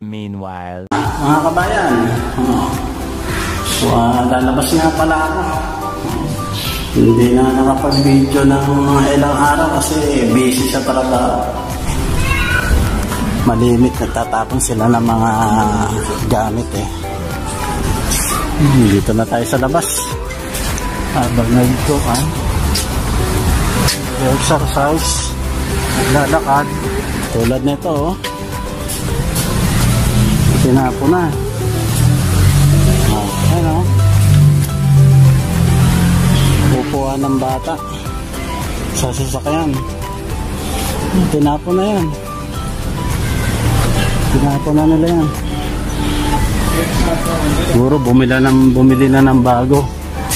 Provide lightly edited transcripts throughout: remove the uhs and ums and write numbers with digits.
Meanwhile, mga kabayan, so, lalabas nga pala ako. Hindi na nakapag-video ng mga ilang araw kasi busy sa trabaho. Malimit, nagtatapon sila ng mga gamit eh. Dito na tayo sa labas. Habang nagtukan, exercise, naglalakad. Tulad nito oh. Tinapo na. Ano? Upuan ng bata sa sasakyan. Tinapo na yan. Tinapo na nila yan. Siguro bumili na ng bago.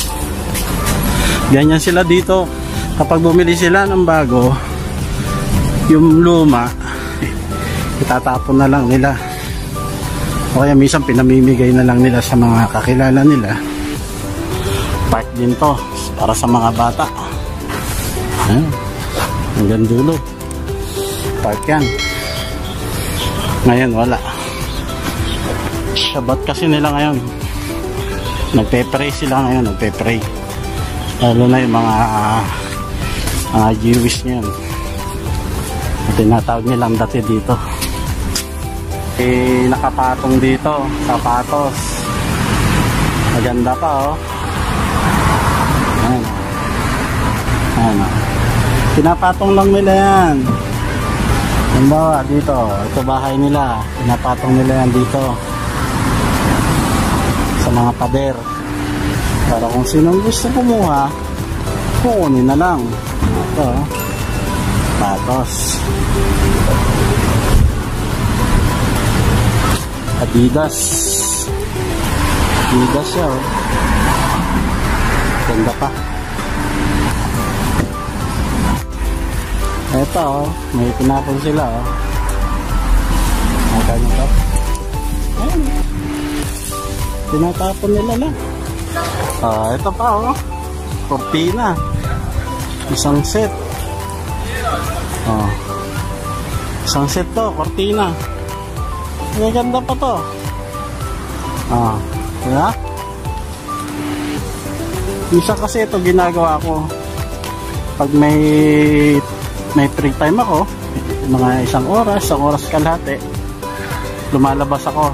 Ganyan sila dito. Kapag bumili sila ng bago, yung luma, itatapon na lang nila. O kaya minsan pinamimigay na lang nila sa mga kakilala nila. Park din to para sa mga bata. Ayan. Hanggang dulo. Park yan. Ngayon wala. Sabat kasi nila ngayon. Nagpe-pray sila ngayon. Nagpe-pray. Lalo na yung mga Jewish niyan. Tinatawag nilang dati dito. Nakapatong dito, sapatos. Maganda pa oh. Ayan. Ayan. Pinapatong lang nila yan. Halimbawa dito, ito bahay nila. Pinapatong nila yan dito sa mga pader. Para kung sinong gusto kumuha, kukunin na lang. Ito, sapatos. Adidas siya oh. Ganda pa. Eto oh, may pinapon sila oh. Magkano to? Ayan. Tinatapon nila lang. Ito pa oh, kortina. Isang set. Isang set to, kortina. May ganda pa to. Diba? Isa kasi ito ginagawa ko pag may free time ako, mga isang oras kalahati, lumalabas ako,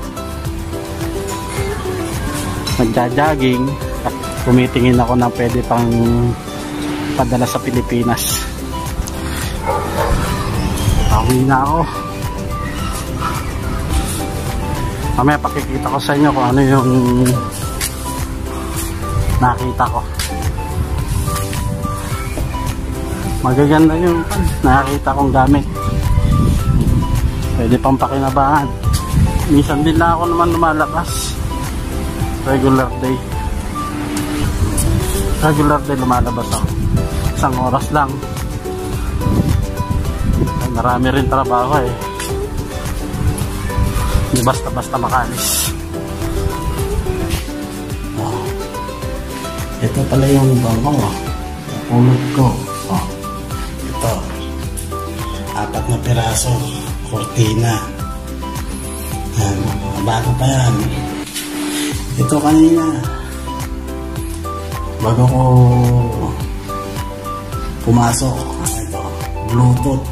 nagja-jogging at tumitingin ako na pwede pang padala sa Pilipinas. Pauwi na ako. Mamaya pakikita ko sa inyo kung ano yung nakita ko. Magaganda yung nakita kong gamit. Pwede pang pakinabangan. Minsan din lang ako naman lumalakas. Regular day lumalabas ako. Isang oras lang. Marami rin trabaho eh. Hindi basta-basta makalis. Ito pala yung bangong pulot ko. Ito 4 na piraso kortina. Bago pa yan. Ito kanina bago ko pumasok. Ito Bluetooth.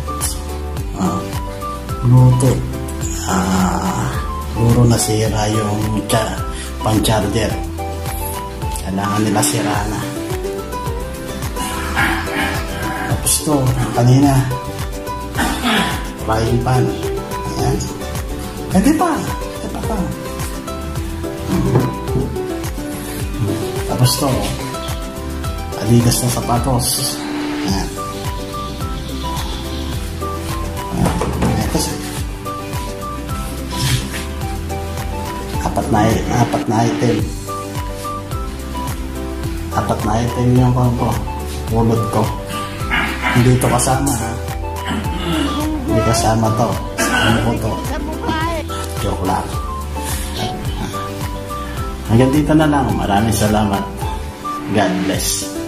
Puro nasira yung pang-charger. Kailangan nila sira na. Tapos to, kanina frying pan. Ayan. Pwede pa. Tapos to, Adidas na sapatos. Ayan. Apat na item. 4 na item yung pulot ko. Hindi ito kasama ha. Hindi kasama to. Ano ko to? Joke lang. Hanggang dito na lang. Maraming salamat. God bless.